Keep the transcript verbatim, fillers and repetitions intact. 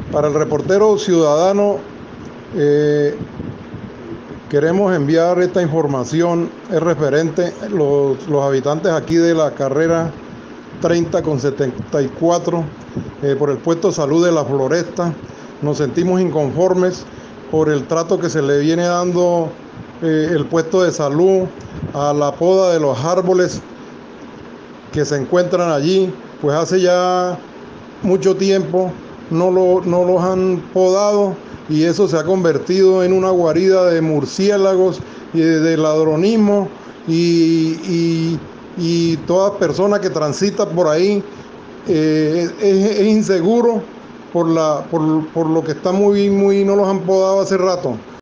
Para el reportero ciudadano, eh, queremos enviar esta información. Es referente a los, los habitantes aquí de la carrera treinta con setenta y cuatro, eh, por el puesto de salud de La Floresta. Nos sentimos inconformes por el trato que se le viene dando eh, el puesto de salud a la poda de los árboles que se encuentran allí. Pues hace ya mucho tiempo no, lo, no los han podado, y eso se ha convertido en una guarida de murciélagos y de, de ladronismo, y, y, y toda persona que transita por ahí eh, es, es inseguro por, la, por, por lo que está muy, muy, no los han podado hace rato.